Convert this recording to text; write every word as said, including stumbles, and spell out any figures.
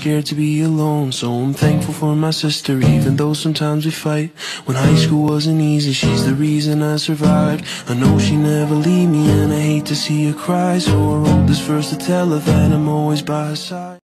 scared to be alone. So I'm thankful for my sister, even though sometimes we fight. When high school wasn't easy, she's the reason I survived. I know she never leave me, and I hate to see her cry. So I wrote this verse to tell her that I'm always by her side.